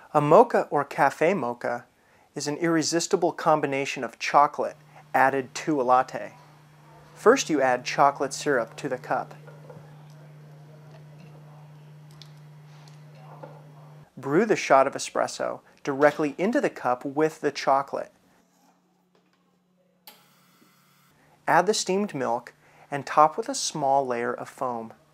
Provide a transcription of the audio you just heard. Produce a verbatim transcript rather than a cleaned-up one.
A mocha or cafe mocha is an irresistible combination of chocolate added to a latte. First you add chocolate syrup to the cup. Brew the shot of espresso directly into the cup with the chocolate. Add the steamed milk and top with a small layer of foam.